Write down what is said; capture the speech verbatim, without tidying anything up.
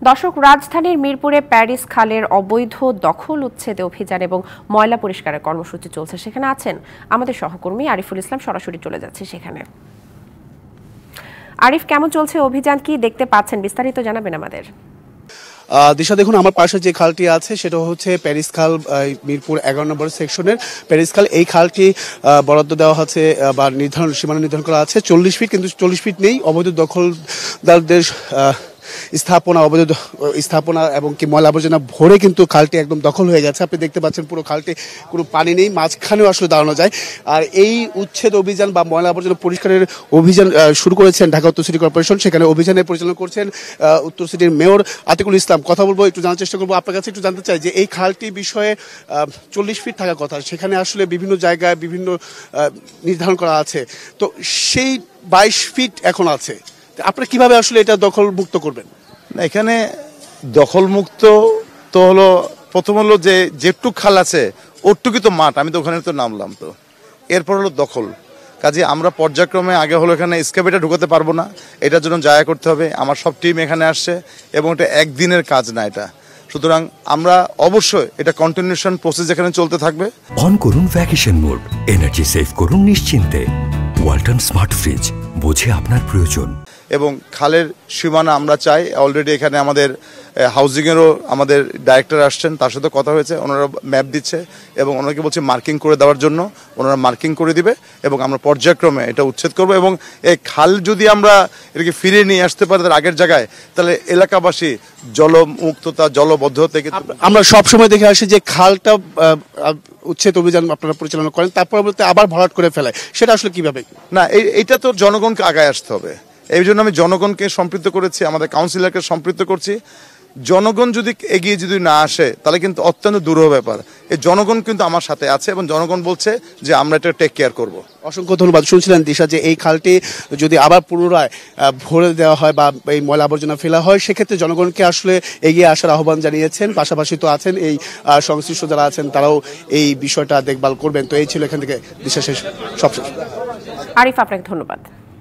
দর্শক, রাজধানীর মিরপুরে প্যারিস খালের অবৈধ দখল উচ্ছেদ অভিযান এবং ময়লা পরিষ্কারের কর্মসূচি চলছে। সেখানে আছেন আমাদের সহকর্মী আরিফুল ইসলাম। সরাসরি চলে যাচ্ছে সেখানে। আরিফ, কেমন চলছে অভিযান, কি দেখতে পাচ্ছেন, বিস্তারিত জানাবেন আমাদের। দিশা, দেখুন আমার পাশে যে খালটি আছে সেটা হচ্ছে প্যারিস খাল, মিরপুর এগারো নম্বর সেকশনের প্যারিস খাল। এই খালটি বরাদ্দ দেওয়া আছে বা নির্ধারণ সীমানা নির্ধারণ করা আছে চল্লিশ ফিট, কিন্তু চল্লিশ ফিট নেই। অবৈধ দখলদারদের স্থাপনা অবৈধ স্থাপনা এবং কি ময়লা আবর্জনা ভরে কিন্তু খালটি একদম দখল হয়ে গেছে। আপনি দেখতে পাচ্ছেন পুরো খালটি কোনো পানি নেই, মাঝখানেও আসলে দাঁড়ানো যায়। আর এই উচ্ছেদ অভিযান বা ময়লা আবর্জনা পরিষ্কারের অভিযান শুরু করেছেন ঢাকা উত্তর সিটি কর্পোরেশন। সেখানে অভিযানের পরিচালনা করছেন উত্তর সিটির মেয়র আতিকুল ইসলাম। কথা বলবো, একটু জানার চেষ্টা করবো আপনার কাছে। একটু জানতে চাই যে এই খালটি বিষয়ে চল্লিশ ফিট থাকার কথা, সেখানে আসলে বিভিন্ন জায়গায় বিভিন্ন নির্ধারণ করা আছে, তো সেই বাইশ ফিট এখন আছে। আপনারা কিভাবে আসলে এটা দখল মুক্ত করবেন? এখানে দখল মুক্ত তো হলো, প্রথম হলো যে যেটুক খাল আছে ওটুকুই তো মাঠ, আমি তো ওখানে তো নামলাম, তো এরপর হলো দখল। কাজে আমরা পর্যায়ক্রমে আগে হলো এখানে এক্সকাভেটর ঢুকাতে পারবো না, এটার জন্য জায়গা করতে হবে। আমার সব টিম এখানে আসছে এবং এটা একদিনের কাজ না এটা, সুতরাং আমরা অবশ্যই এটা কন্টিনিউশন প্রসেস এখানে চলতে থাকবে। অন করুন ভ্যাকেশন মোড, এনার্জি সেভ করুন নিশ্চিন্তে। ওয়ালটন স্মার্ট ফ্রিজ, বোঝে আপনার প্রয়োজন। এবং খালের সীমানা আমরা চাই, অলরেডি এখানে আমাদের হাউজিংয়েরও আমাদের ডাইরেক্টর আসছেন, তার সাথে কথা হয়েছে, ওনারা ম্যাপ দিচ্ছে এবং ওনাকে বলছে মার্কিং করে দেওয়ার জন্য, ওনারা মার্কিং করে দিবে এবং আমরা পর্যায়ক্রমে এটা উচ্ছেদ করব। এবং এই খাল যদি আমরা এটাকে ফিরে নিয়ে আসতে পারি তার আগের জায়গায়, তাহলে এলাকাবাসী জলমুক্ততা জলবদ্ধতা থেকে আমরা সবসময় দেখে আসি যে খালটা উচ্ছেদ অভিযান আপনারা পরিচালনা করেন, তারপর বলতে আবার ভরাট করে ফেলায়, সেটা আসলে কিভাবে? না, এইটা তো জনগণকে আগায় আসতে হবে। এই জন্য আমি জনগণকে সম্পৃক্ত করেছি, আমাদের কাউন্সিলরকে সম্পৃক্ত করছি। জনগণ যদি এগিয়ে যদি না আসে তাহলে কিন্তু অত্যন্ত দুরূহ ব্যাপার। এই জনগণ কিন্তু আমার সাথে আছে এবং জনগণ বলছে যে আমরা এটা টেক কেয়ার করব। অসংখ্য ধন্যবাদ। শুনছিলেন দিশা যে এই খালটি যদি আবার পুনরায় ভরে দেওয়া হয় বা এই ময়লা আবর্জনা ফেলা হয়, সেক্ষেত্রে জনগণকে আসলে এগিয়ে আসার আহ্বান জানিয়েছেন। পাশাপাশি তো আছেন এই সংশ্লিষ্ট যারা আছেন, তারাও এই বিষয়টা দেখভাল করবেন। তো এই ছিল এখান থেকে দিশা শেষ, সব শেষ। আরিফ, আপনাকে ধন্যবাদ।